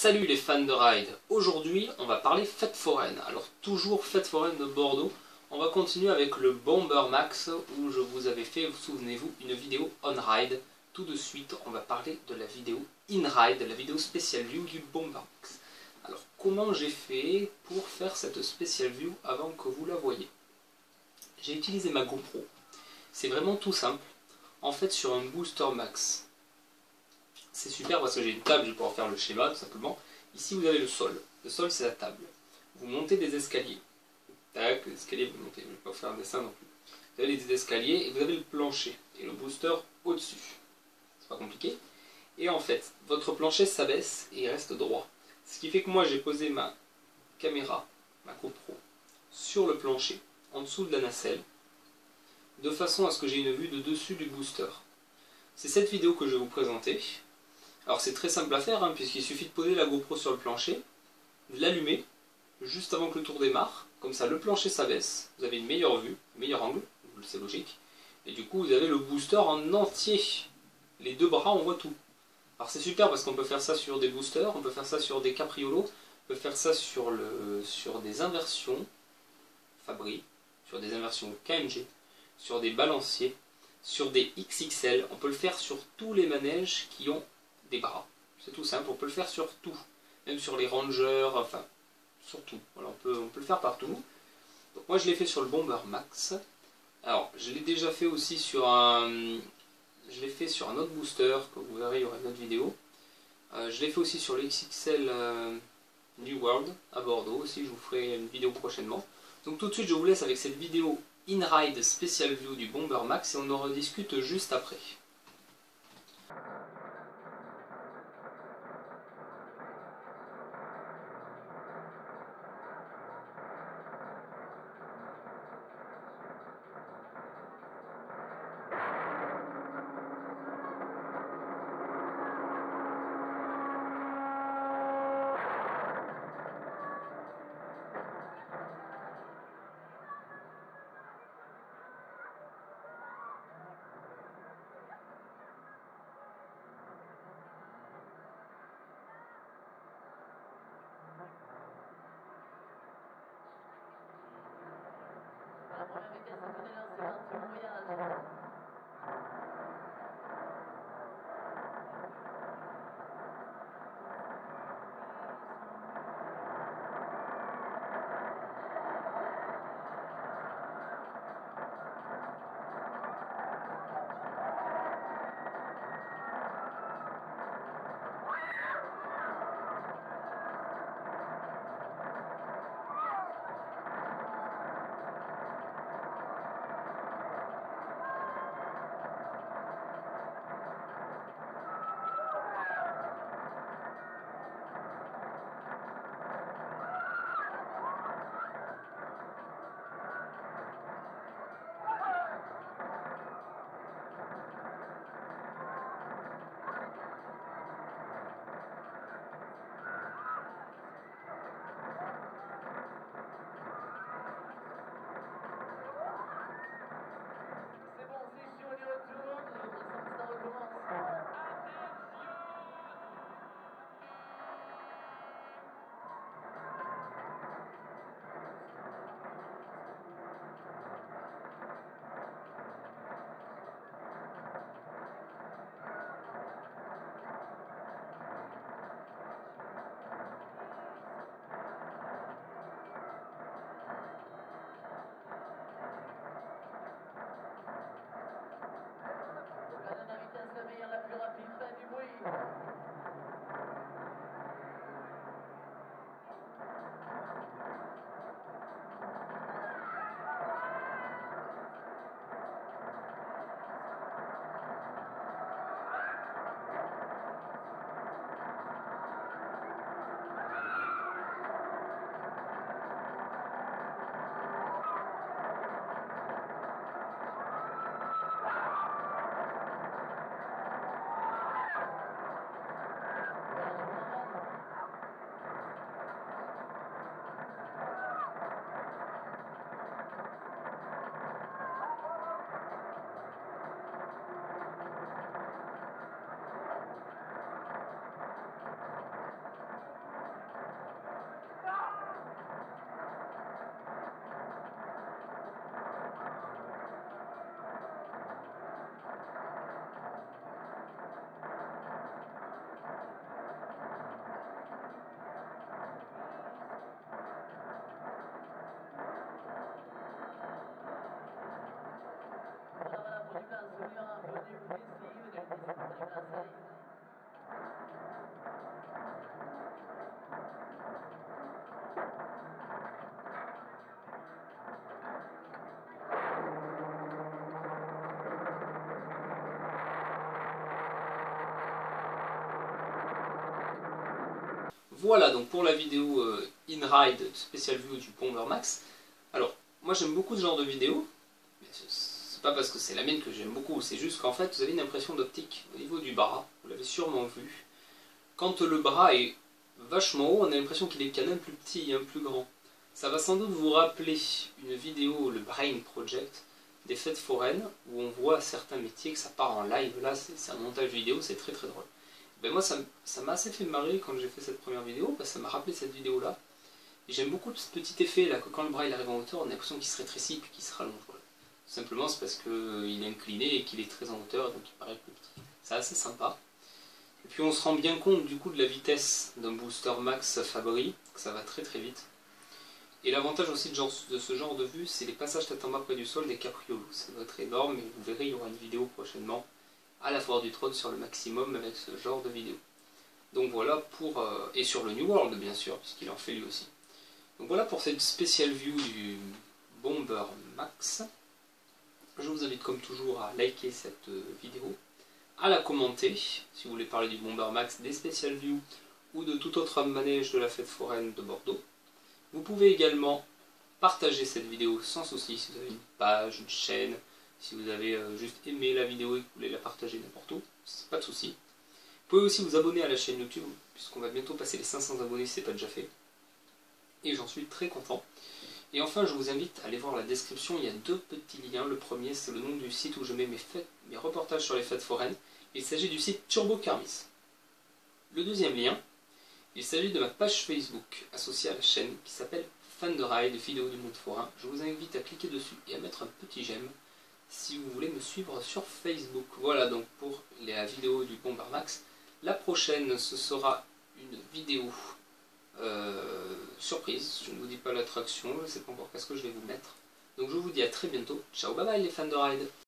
Salut les fans de ride, aujourd'hui on va parler fête foraine. Alors toujours fête foraine de Bordeaux, on va continuer avec le Bomber Max où je vous avais fait, vous souvenez-vous, une vidéo on ride. Tout de suite on va parler de la vidéo in ride, la vidéo special view du Bomber Max. Alors comment j'ai fait pour faire cette special view avant que vous la voyez? J'ai utilisé ma GoPro, c'est vraiment tout simple, en fait sur un booster max. C'est super parce que j'ai une table, je vais pouvoir faire le schéma tout simplement. Ici vous avez le sol. Le sol c'est la table. Vous montez des escaliers. Tac, les escaliers vous montez. Je ne vais pas vous faire un dessin non plus. Vous avez des escaliers et vous avez le plancher. Et le booster au-dessus. C'est pas compliqué. Et en fait, votre plancher s'abaisse et il reste droit. Ce qui fait que moi j'ai posé ma caméra, ma GoPro, sur le plancher, en dessous de la nacelle, de façon à ce que j'ai une vue de dessus du booster. C'est cette vidéo que je vais vous présenter. Alors c'est très simple à faire, hein, puisqu'il suffit de poser la GoPro sur le plancher, de l'allumer, juste avant que le tour démarre, comme ça le plancher s'abaisse, vous avez une meilleure vue, un meilleur angle, c'est logique, et du coup vous avez le booster en entier, les deux bras on voit tout. Alors c'est super parce qu'on peut faire ça sur des boosters, on peut faire ça sur des capriolos, on peut faire ça sur des inversions Fabry, sur des inversions KMG, sur des balanciers, sur des XXL, on peut le faire sur tous les manèges qui ont des bras. C'est tout simple, on peut le faire sur tout. Même sur les Rangers, enfin, sur tout. Voilà, on peut le faire partout. Donc moi je l'ai fait sur le Bomber Max. Alors, je l'ai déjà fait aussi sur un... Je l'ai fait sur un autre booster, comme vous verrez, il y aura une autre vidéo. Je l'ai fait aussi sur le XXL New World, à Bordeaux aussi, je vous ferai une vidéo prochainement. Donc tout de suite, je vous laisse avec cette vidéo in-ride Special View du Bomber Max et on en rediscute juste après. Voilà donc pour la vidéo InRide Special View du Bomber Max. Alors, moi j'aime beaucoup ce genre de vidéo, mais c'est pas parce que c'est la mienne que j'aime beaucoup, c'est juste qu'en fait vous avez une impression d'optique au niveau du bras, vous l'avez sûrement vu. Quand le bras est vachement haut, on a l'impression qu'il est quand même plus petit, plus grand. Ça va sans doute vous rappeler une vidéo, le Brain Project, des fêtes foraines, où on voit certains métiers que ça part en live, là c'est un montage vidéo, c'est très très drôle. Ben moi ça m'a assez fait marrer quand j'ai fait cette première vidéo, parce que ça m'a rappelé cette vidéo là. Et j'aime beaucoup ce petit effet là, que quand le bras il arrive en hauteur, on a l'impression qu'il se rétrécit puis qu'il se rallonge. Voilà. Tout simplement c'est parce qu'il est incliné et qu'il est très en hauteur, donc il paraît plus petit. C'est assez sympa. Et puis on se rend bien compte du coup de la vitesse d'un booster max Fabry, que ça va très très vite. Et l'avantage aussi de ce genre de vue, c'est les passages tête en bas près du sol des capriolos. Ça doit être énorme, et vous verrez, il y aura une vidéo prochainement à la Foire du Trône sur le maximum avec ce genre de vidéo. Donc voilà pour... et sur le New World bien sûr, puisqu'il en fait lui aussi. Donc voilà pour cette spéciale view du Bomber Max. Je vous invite comme toujours à liker cette vidéo, à la commenter si vous voulez parler du Bomber Max, des spécial views ou de tout autre manège de la fête foraine de Bordeaux. Vous pouvez également partager cette vidéo sans souci si vous avez une page, une chaîne, si vous avez juste aimé la vidéo et que vous voulez la partager n'importe où, c'est pas de souci. Vous pouvez aussi vous abonner à la chaîne YouTube, puisqu'on va bientôt passer les 500 abonnés si ce n'est pas déjà fait. Et j'en suis très content. Et enfin, je vous invite à aller voir la description, il y a deux petits liens. Le premier, c'est le nom du site où je mets mes reportages sur les fêtes foraines. Il s'agit du site Turbo Kermis. Le deuxième lien, il s'agit de ma page Facebook associée à la chaîne qui s'appelle Fan de Ride, vidéo du monde forain. Je vous invite à cliquer dessus et à mettre un petit j'aime si vous voulez me suivre sur Facebook. Voilà donc pour la vidéo du Bomber Max. La prochaine, ce sera une vidéo surprise. Je ne vous dis pas l'attraction, je ne sais pas encore qu'est-ce que je vais vous mettre. Donc je vous dis à très bientôt. Ciao, bye bye les fans de ride.